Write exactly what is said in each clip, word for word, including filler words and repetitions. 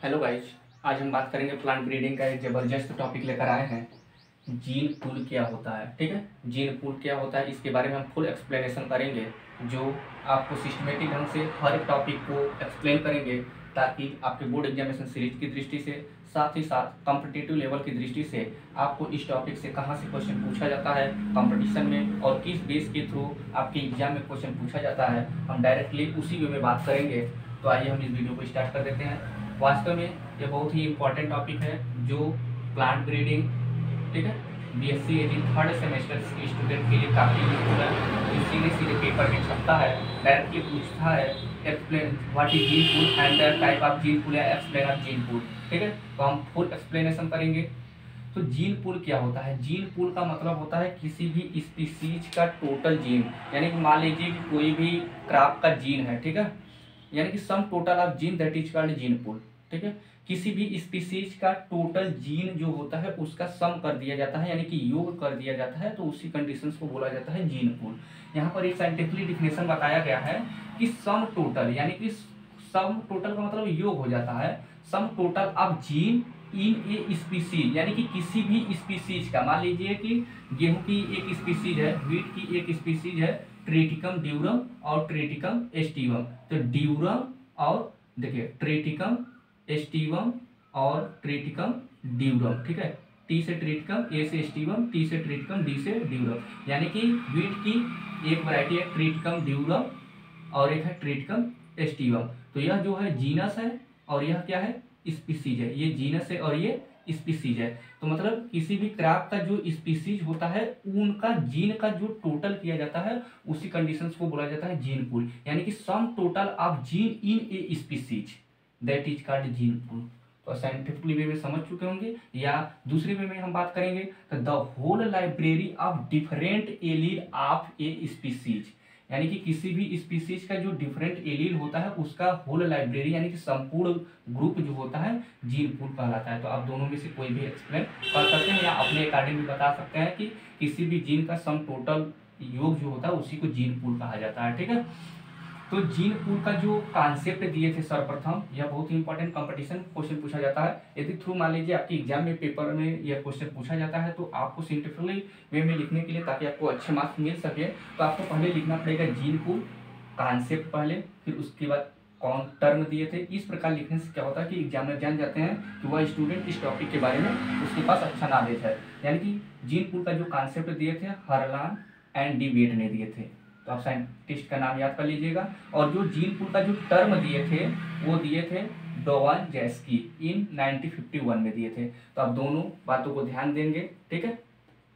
Hello guys, आज हम बात करेंगे प्लांट ब्रीडिंग का एक ज़बरदस्त टॉपिक लेकर आए हैं। जीन पूल क्या होता है। ठीक है, जीन पूल क्या होता है इसके बारे में हम फुल एक्सप्लेनेशन करेंगे, जो आपको सिस्टमेटिक ढंग से हर एक टॉपिक को एक्सप्लेन करेंगे, ताकि आपके बोर्ड एग्जामिनेशन सीरीज की दृष्टि से, साथ ही साथ कॉम्पिटिटिव लेवल की दृष्टि से आपको इस टॉपिक से कहाँ से क्वेश्चन पूछा जाता है कंपटीशन में, और किस बेस के थ्रू आपके एग्जाम में क्वेश्चन पूछा जाता है, हम डायरेक्टली उसी वे में बात करेंगे। तो आइए हम इस वीडियो को स्टार्ट कर देते हैं। वास्तव में ये बहुत ही इम्पोर्टेंट टॉपिक है, जो प्लांट ब्रीडिंग, ठीक है, बीएससी एजी थर्ड सेमेस्टर के स्टूडेंट के लिए काफ़ी यूजफुल है। जो सीधे सीधे पेपर में छपता है, डायरेक्टली पूछता है explain what is gene pool and the type of gene pool या एक्सप्लेन ऑफ जीन पूल। ठीक है, तो हम फुल एक्सप्लेनेशन करेंगे। तो जीन पूल क्या होता है? जीन पूल का मतलब होता है किसी भी स्पीसीज का टोटल जीन, यानी कि मान लीजिए कि कोई भी क्रॉप का जीन है, ठीक है, यानी कि sum total of gene that is called gene pool. ठीक है, किसी भी स्पीसीज का टोटल जीन जो होता है उसका सम कर दिया जाता है, यानी कि योग कर दिया जाता है, तो उसी कंडीशंस को बोला जाता है जीन पूल। यहाँ पर एक साइंटिफिकली डिफिनेशन बताया गया है कि सम टोटल, यानी कि सम टोटल का मतलब योग हो जाता है, sum total of gene in a species, यानी कि किसी भी स्पीसीज का, मान लीजिए कि गेहूं की एक स्पीसीज है, व्हीट की एक स्पीसीज है, ट्रेटिकम ड्यूरम और ट्रेटिकम एस्टिवम। तो ड्यूरम और देखिए ट्रेटिकम एस्टिवम और ट्रेटिकम ड्यूरम, ठीक है, टी से ट्रेटिकम, ए से एस्टिवम, टी से ट्रेटिकम, डी से ड्यूरम, यानी कि व्हीट की एक वैरायटी है ट्रेटिकम ड्यूरम और एक है ट्रेटिकम एस्टिवम। तो यह जो है जीनस है और यह क्या है? स्पीसीज है। ये जीनस है और ये स्पीसीज है। तो मतलब किसी भी क्रॉप का जो स्पीसीज होता है उनका जीन का जो टोटल किया जाता है उसी कंडीशंस को बोला जाता है जीन पूल, यानी कि sum total of gene in a species that is called gene pool. तो साइंटिफिकली वे में समझ चुके होंगे, या दूसरे वे में हम बात करेंगे तो the whole library of different allele of a species, यानी कि किसी भी स्पीसीज का जो डिफरेंट एलील होता है उसका होल लाइब्रेरी, यानी कि संपूर्ण ग्रुप जो होता है जीन पूल कहलाता है। तो आप दोनों में से कोई भी एक्सप्लेन कर सकते हैं या अपने अकॉर्डिंग भी बता सकते हैं कि किसी भी जीन का सम टोटल योग जो होता है उसी को जीन पूल कहा जाता है। ठीक है, तो जीन पूल का जो कॉन्सेप्ट दिए थे सर्वप्रथम, यह बहुत ही इंपॉर्टेंट कंपटीशन क्वेश्चन पूछा जाता है। यदि थ्रू मान लीजिए आपके एग्जाम में पेपर में यह क्वेश्चन पूछा जाता है तो आपको साइंटिफिकली वे में लिखने के लिए, ताकि आपको अच्छे मार्क्स मिल सके, तो आपको पहले लिखना पड़ेगा जीन पूल कॉन्सेप्ट पहले, फिर उसके बाद कौन टर्म दिए थे। इस प्रकार लिखने से क्या होता है कि एग्जामिनर जान जाते हैं कि वह स्टूडेंट इस टॉपिक के बारे में उसके पास अच्छा नॉलेज है। यानी कि जीन पूल का जो कॉन्सेप्ट दिए थे हर्लान एंड डी वेट ने दिए थे, तो आप साइंटिस्ट का नाम याद कर लीजिएगा। और जो जीन पूल का जो टर्म दिए थे वो दिए थे Dobzhansky in nineteen fifty one में दिए थे। तो आप दोनों बातों को ध्यान देंगे, ठीक है।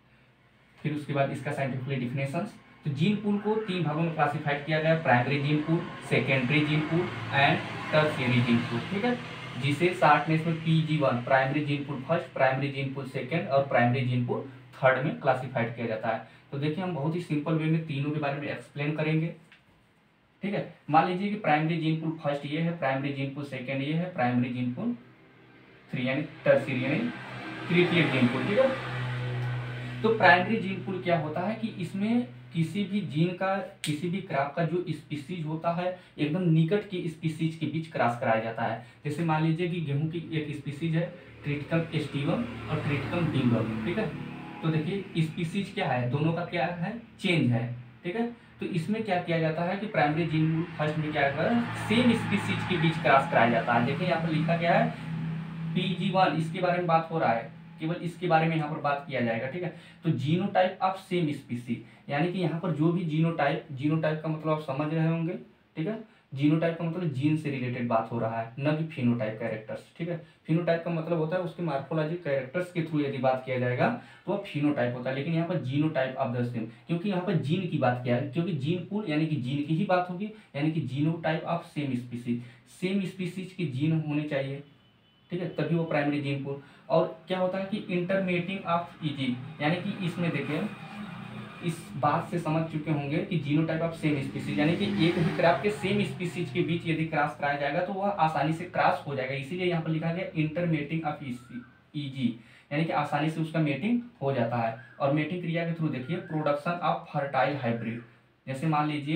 फिर उसके बाद इसका साइंटिफिकली डिफिनेशंस। तो जीन पूल को तीन भागों में क्लासिफाइड किया गया है, primary gene pool, secondary gene pool and tertiary gene pool. ठीक है, जिसे शार्ट में इसमें P G one, primary gene pool first, primary gene pool second और प्राइमरी जीन पूल थर्ड में क्लासिफाइड किया जाता है। तो देखिए हम बहुत ही सिंपल वे में तीनों के बारे में एक्सप्लेन करेंगे। ठीक है, मान लीजिए कि प्राइमरी जीन पूल फर्स्ट ये है, प्राइमरी जीन पूल सेकेंड ये है, प्राइमरी जीन पूल थ्री यानी टर्शियरी यानी तृतीय जीन पूल। ठीक है, तो प्राइमरी जीन पूल क्या होता है कि इसमें किसी भी जीन का, किसी भी क्रॉप का जो स्पीसीज होता है एकदम निकट की स्पीसीज के बीच क्रॉस कराया जाता है। जैसे मान लीजिए कि गेहूं की एक स्पीसीज है ट्रिटिकम एस्टिवम और ट्रिटिकम ड्यूरम। ठीक है, तो देखिए स्पीसीज क्या है, दोनों का क्या है, चेंज है। ठीक है, तो इसमें क्या किया जाता है कि प्राइमरी जीन पूल फर्स्ट में क्या है, सेम स्पीसीज के बीच क्रॉस कराया जाता है। देखिए यहाँ पर लिखा गया है पी जी वन, इसके बारे में बात हो रहा है, केवल इसके बारे में यहाँ पर बात किया जाएगा। ठीक है, तो जीनोटाइप ऑफ सेम स्पीसीज, यानी कि यहाँ पर जो भी जीनोटाइप, जीनोटाइप का मतलब आप समझ रहे होंगे। ठीक है, जीनोटाइप का मतलब जीन से रिलेटेड बात हो रहा है, न कि फिनोटाइप कैरेक्टर्स। ठीक है, फिनोटाइप का मतलब होता है उसके मार्फोलॉजी कैरेक्टर्स के थ्रू यदि बात किया जाएगा तो वह फिनोटाइप होता है, लेकिन यहाँ पर जीनोटाइप ऑफ द सेम, क्योंकि यहाँ पर जीन की बात किया है, क्योंकि जीन पूल यानी कि जीन की ही बात होगी, यानी कि genotype of same species, same species के जीन होने चाहिए। ठीक है, तभी वो प्राइमरी जीन पूल। और क्या होता है कि इंटरमेटिंग ऑफ ईजी, यानी कि इसमें देखिए इस बात से समझ चुके होंगे कि जीनोटाइप ऑफ सेम स्पीसीज, यानी कि एक ही क्रॉप के सेम स्पीसीज के बीच यदि क्रॉस कराया जाएगा तो वह आसानी से क्रॉस हो जाएगा, इसीलिए यहाँ पर लिखा गया इंटरमेटिंग ऑफ ईजी, यानी कि आसानी से उसका मेटिंग हो जाता है। और मेटिंग क्रिया के थ्रू देखिए प्रोडक्शन ऑफ फर्टाइल हाइब्रिड, जैसे मान लीजिए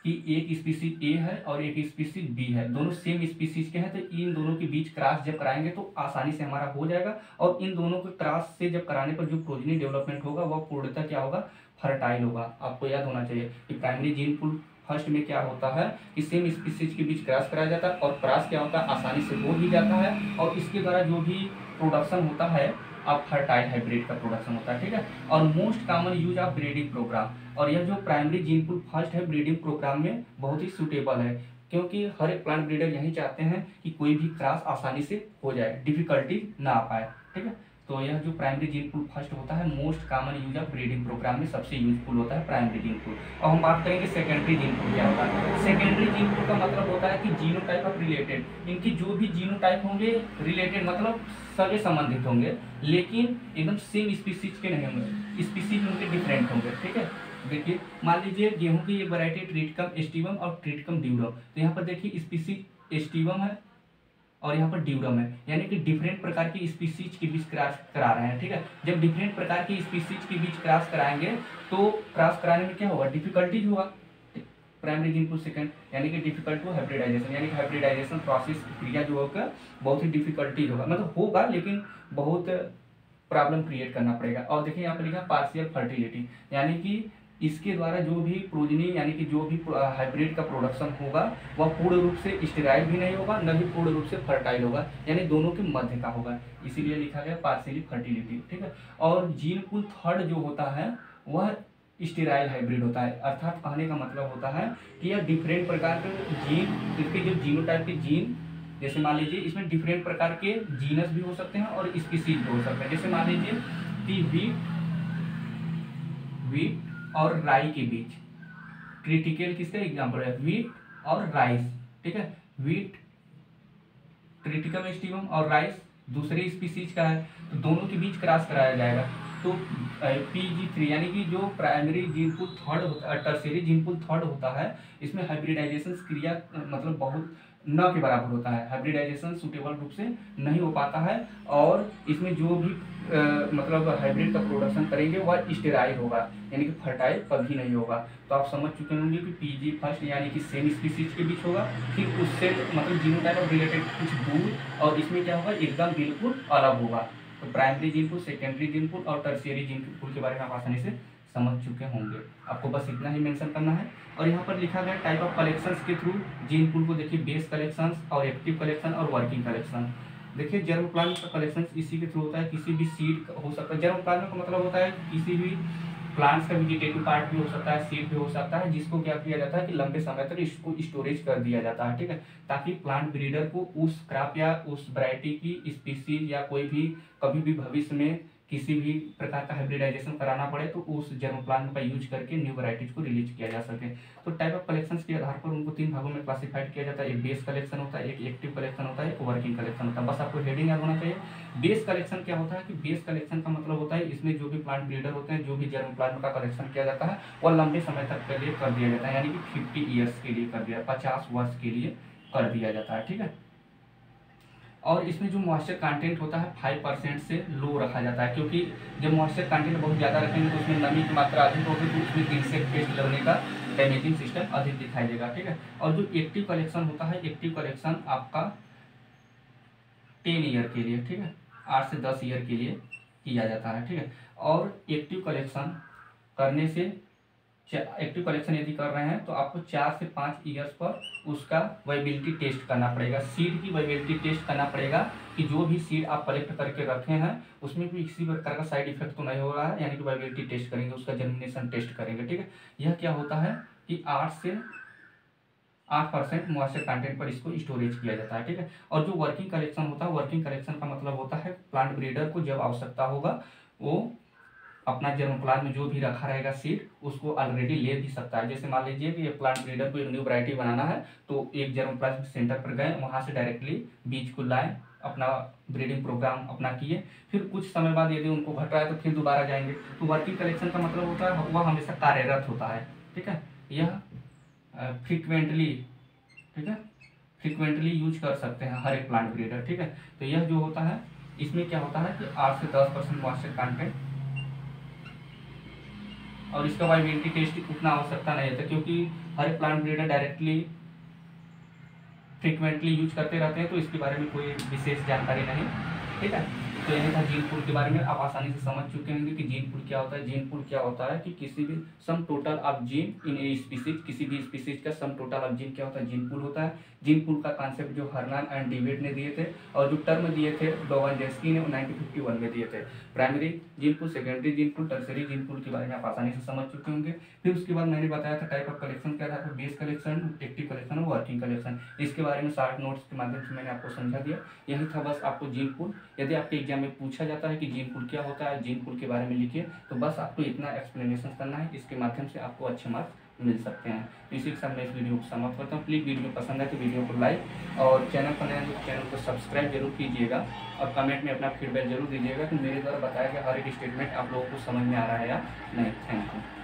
कि एक स्पीसीज ए है और एक स्पीसीज बी है, दोनों सेम स्पीसीज के हैं, तो इन दोनों के बीच क्रॉस जब कराएंगे तो आसानी से हमारा हो जाएगा। और इन दोनों के क्रॉस से जब कराने पर जो प्रोजेनी डेवलपमेंट होगा वह पूर्णतः क्या होगा, फर्टाइल होगा। आपको याद होना चाहिए कि प्राइमरी जीन पूल फर्स्ट में क्या होता है कि सेम स्पीसीज के बीच क्रॉस कराया जाता है, और क्रॉस क्या होता है, आसानी से हो भी जाता है, और इसके द्वारा जो भी प्रोडक्शन होता है अब फर्टाइल हाइब्रिड का प्रोडक्शन होता है, ठीक है। और most common use of breeding program, और यह जो प्राइमरी जीन पूल फर्स्ट है ब्रीडिंग प्रोग्राम में बहुत ही सूटेबल है, क्योंकि हर एक प्लांट ब्रीडर यही चाहते हैं कि कोई भी क्रॉस आसानी से हो जाए, डिफिकल्टी ना आ पाए, ठीक है। तो यह जो प्राइमरी जीन पूल फर्स्ट होता है most common use of breeding program में सबसे यूजफुल होता है प्राइमरी जीन पूल। और हम बात करेंगे सेकेंडरी जीन पूल क्या होता है। सेकेंडरी जीन पूल का मतलब होता है कि जीनोटाइप ऑफ रिलेटेड, इनकी जो भी जीनोटाइप होंगे रिलेटेड मतलब सगे संबंधित होंगे, लेकिन एकदम सेम स्पीसीज के नहीं होंगे, स्पीसीज उनके डिफरेंट होंगे, ठीक है। देखिए मान लीजिए गेहूं की एक वैरायटी ट्रिटिकम एस्टिवम और ट्रिटिकम ड्यूरम, तो यहाँ पर देखिए स्पीसीज एस्टिवम है और यहाँ पर ड्यूरम है, यानी कि डिफरेंट प्रकार की स्पीसीज के बीच क्रॉस करा रहे हैं, ठीक है। जब डिफरेंट प्रकार की स्पीसीज के बीच क्रॉस कराएंगे तो क्रॉस कराने में क्या होगा, डिफिकल्टीज होगा। प्राइमरी जीन पूल सेकंड यानी कि डिफिकल्ट टू हाइब्रिडाइजेशन, यानी कि हाइब्रिडाइजेशन प्रोसेस क्रिया जो होगा बहुत ही डिफिकल्टीज होगा, मतलब होगा लेकिन बहुत प्रॉब्लम क्रिएट करना पड़ेगा। और देखिए यहाँ पर लिखा पार्शियल फर्टिलिटी, यानी कि इसके द्वारा जो भी प्रोजनी यानी कि जो भी हाइब्रिड का प्रोडक्शन होगा वह पूर्ण रूप से स्टेराइल भी नहीं होगा, न ही पूर्ण रूप से फर्टाइल होगा, यानी दोनों के मध्य का होगा, इसीलिए लिखा गया पार्शियली फर्टिलिटी, ठीक है। और जीन पूल थर्ड जो होता है वह स्टेराइल हाइब्रिड होता है, अर्थात कहने का मतलब होता है कि यह डिफरेंट प्रकार के जीन, इसके जो जीनोटाइप के जीन, जैसे मान लीजिए इसमें डिफरेंट प्रकार के जीनस भी हो सकते हैं और स्पीसीज भी हो सकते हैं। जैसे मान लीजिए कि वीट वीट और राई के बीच, ट्रिटिकल किसका एग्जांपल है, वीट और राइस, ठीक है। वीट ट्रिटिकम एस्टिवम और राइस दूसरे स्पीसीज का है, तो दोनों के बीच क्रॉस कराया जाएगा। तो पी जी थ्री यानी कि जो प्राइमरी जीन पूल थर्ड होता है, टर्शियरी जीन पूल थर्ड होता है, इसमें हाइब्रिडाइजेशन क्रिया मतलब बहुत न के बराबर होता है, हाइब्रिडाइजेशन सुटेबल रूप से नहीं हो पाता है, और इसमें जो भी आ, मतलब हाइब्रिड का प्रोडक्शन करेंगे वह स्टेराइल होगा, यानी कि फर्टाइल कभी नहीं होगा। तो आप समझ चुके होंगे कि पीजी फर्स्ट यानी कि सेम स्पीसीज के बीच होगा, फिर उससे मतलब जीनोटाइप और रिलेटेड कुछ दूर, और इसमें क्या होगा एकदम बिल्कुल अलग होगा। तो primary gene pool, secondary gene pool और टर्शियरी जीन पूल के बारे में आप आसानी से समझ चुके होंगे, आपको बस इतना ही मेंशन करना है। और यहाँ पर लिखा गया टाइप ऑफ कलेक्शंस के थ्रू जीन पूल को देखिए, बेस कलेक्शंस और एक्टिव कलेक्शन और वर्किंग कलेक्शन। देखिए जर्म प्लांट का कलेक्शन इसी के थ्रू होता है, किसी भी सीड हो सकता है, जर्म प्लांट का मतलब होता है किसी भी प्लांट्स का वेजिटेटिव पार्ट भी हो सकता है, सीड भी हो सकता है, जिसको क्या किया जाता है कि लंबे समय तक इसको स्टोरेज कर दिया जाता है, ठीक है, ताकि प्लांट ब्रीडर को उस क्रॉप या उस वैरायटी की स्पीसीज या कोई भी कभी भी भविष्य में किसी भी प्रकार का हाइब्रिडाइजेशन कराना पड़े तो उस जर्म प्लांट का यूज करके न्यू वैराइटीज को रिलीज किया जा सके। तो टाइप ऑफ कलेक्शंस के आधार पर उनको तीन भागों में क्लासिफाइड किया जाता है, एक बेस कलेक्शन होता है, एक एक्टिव कलेक्शन होता है, एक वर्किंग कलेक्शन होता है। बस आपको हेडिंग याद होना चाहिए। बेस कलेक्शन क्या होता है कि बेस कलेक्शन का मतलब होता है इसमें जो भी प्लांट ब्रीडर होते हैं, जो भी जर्म प्लांट का कलेक्शन किया जाता है वह लंबे समय तक के लिए कर दिया जाता है, यानी कि फिफ्टी ईयर्स के लिए कर दिया, पचास वर्ष के लिए कर दिया जाता है, ठीक है। और इसमें जो मॉइस्चर कंटेंट होता है फाइव परसेंट से लो रखा जाता है, क्योंकि जब मॉइस्चर कंटेंट बहुत ज़्यादा रखेंगे तो उसमें नमी की मात्रा अधिक होगी, तो उसमें इंसेक्ट पेस्ट लगने का डैमेजिंग सिस्टम अधिक दिखाई देगा, ठीक है। और जो एक्टिव कलेक्शन होता है, एक्टिव कलेक्शन आपका टेन ईयर के लिए, ठीक है, आठ से दस ईयर के लिए किया जाता है, ठीक है। और एक्टिव कलेक्शन करने से एक्टिव कलेक्शन यदि कर रहे हैं तो आपको चार से पाँच ईयर्स पर उसका वाइबिलिटी टेस्ट करना पड़ेगा, सीड की वाइबिलिटी टेस्ट करना पड़ेगा कि जो भी सीड आप कलेक्ट करके रखे हैं उसमें भी किसी प्रकार का साइड इफेक्ट तो नहीं हो रहा है, यानी कि वाइबिलिटी टेस्ट करेंगे, उसका जर्मिनेशन टेस्ट करेंगे, ठीक है। यह क्या होता है कि आठ से आठ परसेंट मॉइस्चर कंटेंट पर इसको स्टोरेज किया जाता है, ठीक है। और जो वर्किंग कलेक्शन होता है, वर्किंग कलेक्शन का मतलब होता है प्लांट ब्रीडर को जब आवश्यकता होगा वो अपना जर्म प्लांट में जो भी रखा रहेगा सीड उसको ऑलरेडी ले भी सकता है। जैसे मान लीजिए कि प्लांट ब्रीडर को एक न्यू वैरायटी बनाना है तो एक जर्म प्लांट सेंटर पर गए, वहाँ से डायरेक्टली बीज को लाए, अपना ब्रीडिंग प्रोग्राम अपना किए, फिर कुछ समय बाद यदि उनको घट रहा है तो फिर दोबारा जाएंगे। तो वर्किंग कलेक्शन का मतलब होता है वह हमेशा कार्यरत होता है, ठीक है। यह फ्रिक्वेंटली, ठीक है, फ्रिक्वेंटली यूज कर सकते हैं हर एक प्लांट ब्रीडर, ठीक है। तो यह जो होता है इसमें क्या होता है कि आठ से दस परसेंट मॉइस्चर कंटेंट और इसका वाइबिलिटी टेस्ट उतना आवश्यकता नहीं होता, क्योंकि हर एक plant breeder directly frequently use करते रहते हैं, तो इसके बारे में कोई विशेष जानकारी नहीं। ठीक है, तो यही था जीन पूल के बारे में। आप आसानी से समझ चुके होंगे कि जीन पूल क्या होता है। जीन पूल क्या होता है कि किसी भी sum total of gene in a species, किसी भी स्पीसीज का सम टोटल ऑफ जीन क्या होता है, जीन पूल होता है। जीन पूल का कॉन्सेप्ट जो हर्नन एंड डेविड ने दिए थे, और जो टर्म दिए थे डोवाजेंस्की ने नाइनटीन फिफ्टी वन में दिए थे। Primary gene pool, secondary gene pool, tertiary gene pool के बारे में आप आसानी से समझ चुके होंगे। फिर उसके बाद मैंने बताया था टाइप ऑफ कलेक्शन क्या था, बेस कलेक्शन, एक्टिव कलेक्शन और वर्किंग कलेक्शन। इसके बारे में शार्ट नोट्स के माध्यम से मैंने आपको समझा दिया। यही था बस आपको जीन पूल। यदि आपके एग्जाम में पूछा जाता है कि जीन पूल क्या होता है, जीन पूल के बारे में लिखिए, तो बस आपको इतना एक्सप्लेनेशन करना है। इसके माध्यम से आपको अच्छे मार्क्स मिल सकते हैं। तो इसी के साथ मैं इस वीडियो को समाप्त करता हूँ। प्लीज़ वीडियो पसंद है तो वीडियो को लाइक और चैनल पर नए हैं तो चैनल को सब्सक्राइब जरूर कीजिएगा, और कमेंट में अपना फीडबैक जरूर दीजिएगा कि मेरे द्वारा बताया गया हर एक स्टेटमेंट आप लोगों को समझ में आ रहा है या नहीं। Thank you.